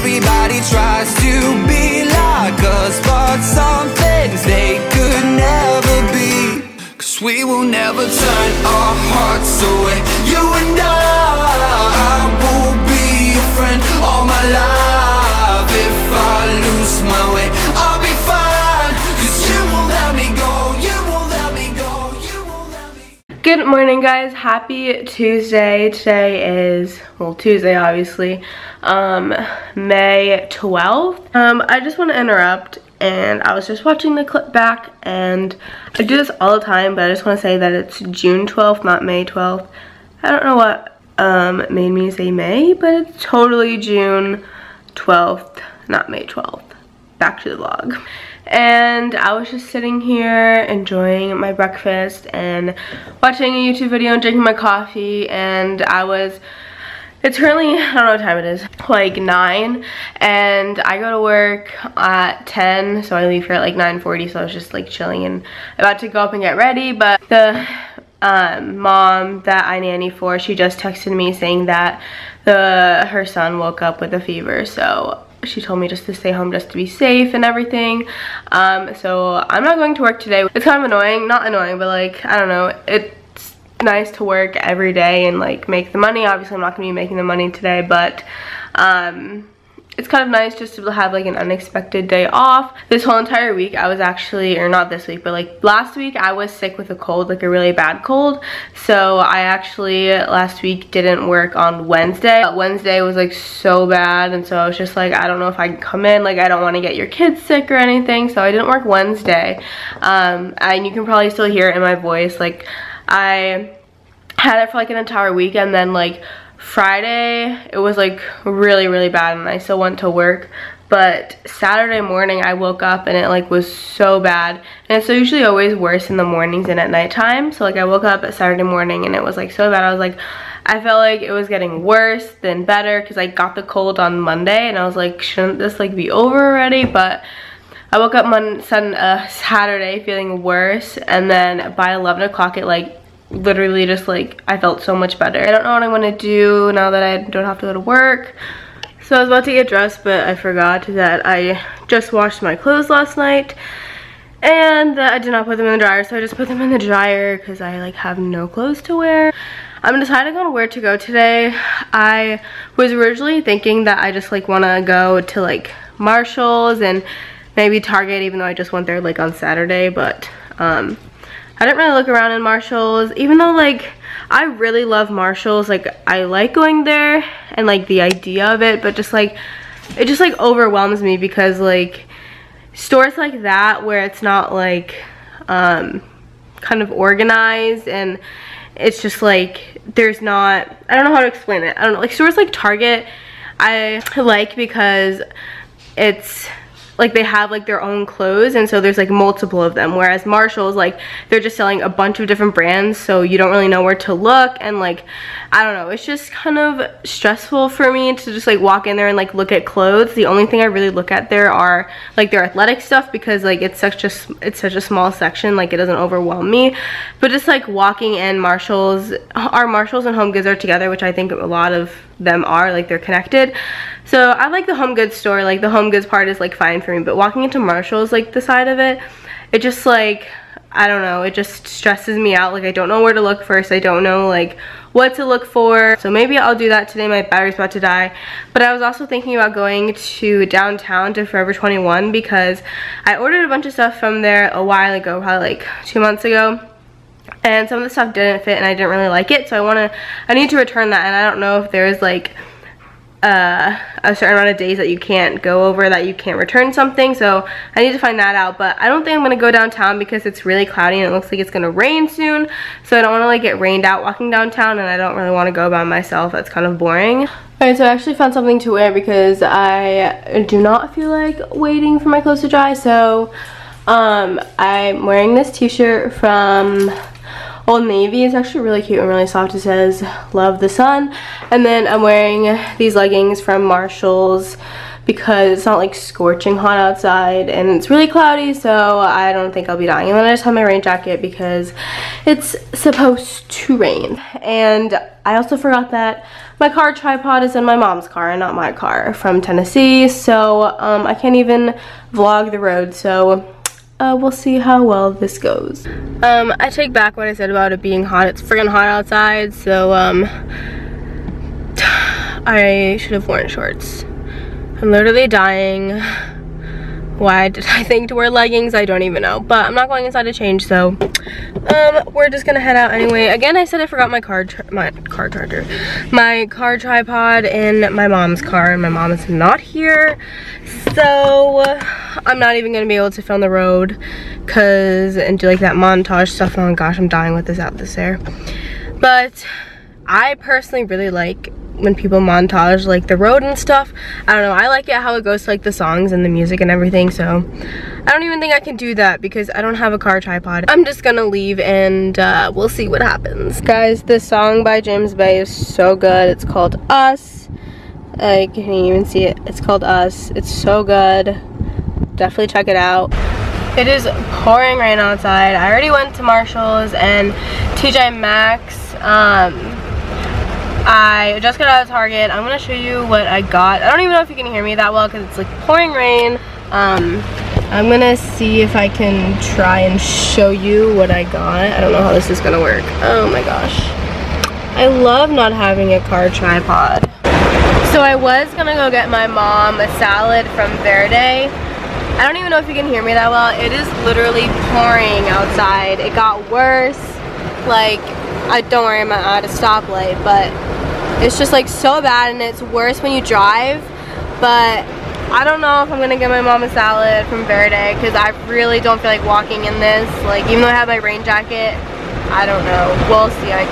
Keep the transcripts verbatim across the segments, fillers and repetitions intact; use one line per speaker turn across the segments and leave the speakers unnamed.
Everybody tries to be like us, but some things they could never be. Cause we will never turn our hearts away. You and I, I will be your friend all my life. If I lose my way, I'll be fine. Cause you won't let me go, you won't let me go, you won't let me.
Good morning, guys. Happy Tuesday. Today is, well, Tuesday obviously, um, May twelfth. Um, I just want to interrupt, and I was just watching the clip back, and I do this all the time, but I just want to say that it's June twelfth, not May twelfth. I don't know what um, made me say May, but it's totally June twelfth, not May twelfth. Back to the vlog. And I was just sitting here enjoying my breakfast and watching a YouTube video and drinking my coffee, and I was, it's currently, I don't know what time it is, like nine, and I go to work at ten, so I leave here at like nine forty, so I was just like chilling and about to go up and get ready. But the um, mom that I nanny for, she just texted me saying that the her son woke up with a fever, so she told me just to stay home just to be safe and everything. Um, so I'm not going to work today. It's kind of annoying, not annoying, but like, I don't know, it's nice to work every day and like make the money. Obviously I'm not gonna be making the money today, but um, it's kind of nice just to have like an unexpected day off. This whole entire week I was actually, or not this week, but like last week I was sick with a cold, like a really bad cold. So I actually last week didn't work on Wednesday. Wednesday was like so bad, and so I was just like, I don't know if I can come in, like I don't want to get your kids sick or anything, so I didn't work Wednesday. Um, and you can probably still hear it in my voice, like I had it for like an entire week, and then like Friday it was like really really bad and I still went to work. But Saturday morning I woke up and it like was so bad, and it's usually always worse in the mornings and at nighttime. So like I woke up at Saturday morning and it was like so bad. I was like, I felt like it was getting worse than better, because I got the cold on Monday and I was like, shouldn't this like be over already? But I woke up Monday, uh, Saturday feeling worse, and then by eleven o'clock it like literally just like I felt so much better. I don't know what I'm gonna do now that I don't have to go to work. So I was about to get dressed, but I forgot that I just washed my clothes last night and that I did not put them in the dryer, so I just put them in the dryer because I like have no clothes to wear. I'm deciding on where to go today. I was originally thinking that I just like want to go to like Marshall's and maybe Target, even though I just went there like on Saturday, but um I didn't really look around in Marshall's, even though like I really love Marshall's. Like I like going there and like the idea of it, but just like it just like overwhelms me, because like stores like that where it's not like um kind of organized, and it's just like there's not, I don't know how to explain it. I don't know, like stores like Target I like because it's like they have like their own clothes, and so there's like multiple of them, whereas Marshall's like they're just selling a bunch of different brands, so you don't really know where to look, and like I don't know, it's just kind of stressful for me to just like walk in there and like look at clothes. The only thing I really look at there are like their athletic stuff, because like it's such a it's such a small section, like it doesn't overwhelm me. But just like walking in Marshall's, our Marshall's and Home Goods are together, which I think a lot of them are, like they're connected. So I like the Home Goods store, like the Home Goods part is like fine for me, but walking into Marshall's, like the side of it, it just like, I don't know, it just stresses me out. Like I don't know where to look first, I don't know like what to look for. So maybe I'll do that today. My battery's about to die. But I was also thinking about going to downtown to Forever twenty-one, because I ordered a bunch of stuff from there a while ago, probably like two months ago. And some of the stuff didn't fit and I didn't really like it, so I want to, I need to return that, and I don't know if there's like uh, a certain amount of days that you can't go over that you can't return something, so I need to find that out. But I don't think I'm going to go downtown because it's really cloudy and it looks like it's going to rain soon, so I don't want to like get rained out walking downtown, and I don't really want to go by myself. That's kind of boring. Alright, so I actually found something to wear because I do not feel like waiting for my clothes to dry, so um, I'm wearing this t-shirt from Old Navy. It's actually really cute and really soft. It says love the sun. And then I'm wearing these leggings from Marshall's because it's not like scorching hot outside and it's really cloudy, so I don't think I'll be dying. And then I just have my rain jacket because it's supposed to rain. And I also forgot that my car tripod is in my mom's car and not my car from Tennessee, so um, I can't even vlog the road, so uh, we'll see how well this goes. Um, I take back what I said about it being hot. It's friggin' hot outside, so um, I should have worn shorts. I'm literally dying. Why did I think to wear leggings? I don't even know. But I'm not going inside to change, so um, we're just gonna head out anyway. Again, I said I forgot my car, my car charger, my car tripod in my mom's car, and my mom is not here, so I'm not even gonna be able to film the road, cause and do like that montage stuff. Oh my gosh, I'm dying with this out this air. But I personally really like when people montage like the road and stuff. I don't know, I like it how it goes to like the songs and the music and everything, so I don't even think I can do that because I don't have a car tripod. I'm just gonna leave and uh, we'll see what happens. Guys, this song by James Bay is so good. It's called Us. I can't even see it. It's called Us. It's so good. Definitely check it out. It is pouring rain outside. I already went to Marshall's and T J Maxx. Um, I just got out of Target. I'm gonna show you what I got. I don't even know if you can hear me that well because it's like pouring rain. Um, I'm gonna see if I can try and show you what I got. I don't know how this is gonna work. Oh my gosh. I love not having a car tripod. So I was gonna go get my mom a salad from Verde. I don't even know if you can hear me that well. It is literally pouring outside. It got worse. Like, I don't worry, I'm at a stoplight, but it's just like so bad, and it's worse when you drive. But I don't know if I'm gonna get my mom a salad from Verde because I really don't feel like walking in this. Like, even though I have my rain jacket, I don't know. We'll see, I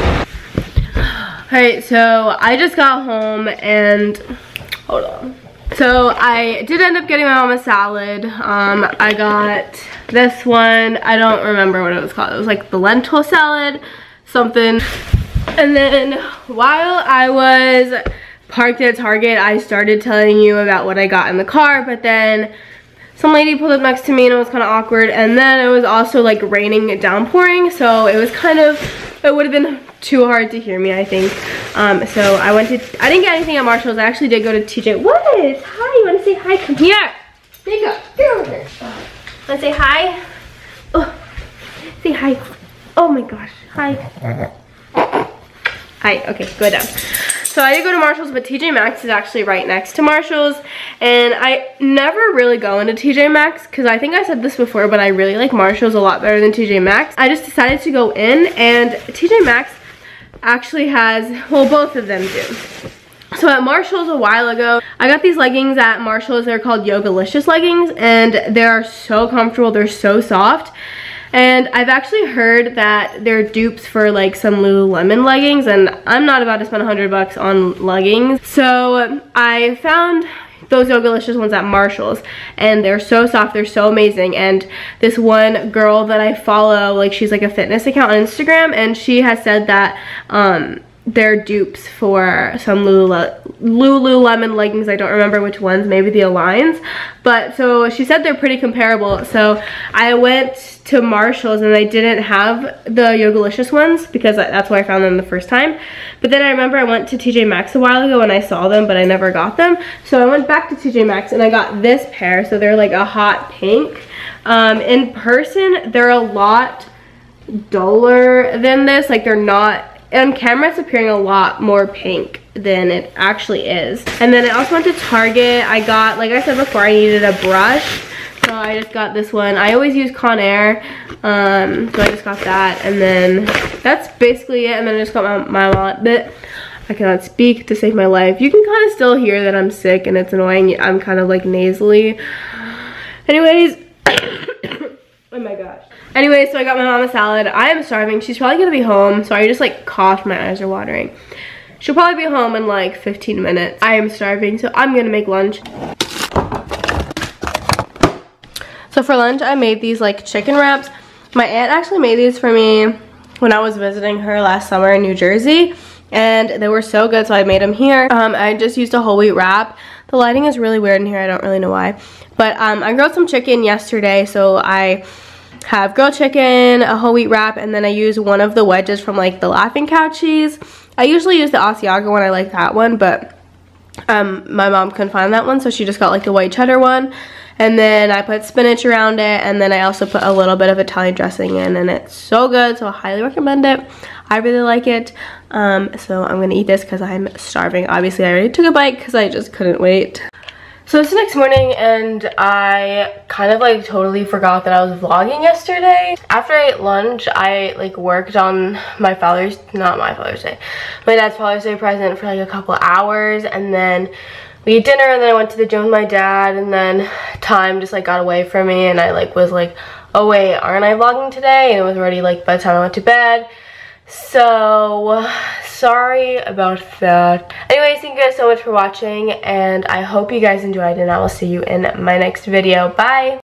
guess. Alright, so I just got home and hold on. So I did end up getting my mom a salad. Um, I got this one. I don't remember what it was called. It was like the lentil salad, something. And then while I was parked at Target, I started telling you about what I got in the car, but then some lady pulled up next to me and it was kind of awkward. And then it was also like raining and downpouring, so it was kind of, it would have been too hard to hear me, I think. Um, so I went to, I didn't get anything at Marshall's. I actually did go to T J. What? Hi, you want to say hi? Come here. There you go. Get over here. Want to say hi? Oh, say hi. Oh my gosh. Hi. Hi. Okay, go down. So I did go to Marshall's, but T J Maxx is actually right next to Marshall's. And I never really go into T J Maxx because I think I said this before, but I really like Marshall's a lot better than T J Maxx. I just decided to go in, and T J Maxx actually has, well, both of them do. So at Marshall's a while ago, I got these leggings at Marshall's. They're called Yogalicious leggings, and they're so comfortable. They're so soft. And I've actually heard that they're dupes for like some Lululemon leggings, and I'm not about to spend a hundred bucks on leggings. So I found those Yogalicious ones at Marshall's, and they're so soft, they're so amazing. And this one girl that I follow, like, she's like a fitness account on Instagram, and she has said that um they're dupes for some Lulu Lululemon leggings. I don't remember which ones, maybe the Aligns. But so she said they're pretty comparable. So I went to Marshall's and I didn't have the Yogalicious ones because that's where I found them the first time. But then I remember I went to T J Maxx a while ago and I saw them, but I never got them. So I went back to T J Maxx and I got this pair. So they're like a hot pink. Um, in person, they're a lot duller than this. Like, they're not, on camera it's appearing a lot more pink than it actually is. And then I also went to Target. I got, like I said before, I needed a brush, so I just got this one. I always use Conair, um, so I just got that. And then that's basically it. And then I just got my, my wallet. But I cannot speak to save my life. You can kind of still hear that I'm sick and it's annoying. I'm kind of like nasally. Anyways, oh my gosh. Anyway, so I got my mom a salad. I am starving. She's probably gonna be home, so I just like coughed, my eyes are watering. She'll probably be home in like fifteen minutes. I am starving, so I'm gonna make lunch. So for lunch, I made these like chicken wraps. My aunt actually made these for me when I was visiting her last summer in New Jersey. and they were so good, so I made them here. Um, I just used a whole wheat wrap. The lighting is really weird in here, I don't really know why. But um, I grilled some chicken yesterday, so I have grilled chicken, a whole wheat wrap, and then I use one of the wedges from like the Laughing Cow cheese. I usually use the Asiago one, I like that one, but um, my mom couldn't find that one, so she just got like the white cheddar one. And then I put spinach around it, and then I also put a little bit of Italian dressing in, and it's so good, so I highly recommend it. I really like it. Um, so I'm gonna eat this because I'm starving. Obviously, I already took a bite because I just couldn't wait. So it's the next morning, and I kind of like totally forgot that I was vlogging yesterday. After I ate lunch, I like worked on my Father's, not my Father's Day, my dad's Father's Day present for like a couple hours, and then we ate dinner, and then I went to the gym with my dad, and then time just like got away from me, and I like was like, oh wait, aren't I vlogging today? And it was already like by the time I went to bed. So sorry about that. Anyways, thank you guys so much for watching, and I hope you guys enjoyed, and I will see you in my next video. Bye.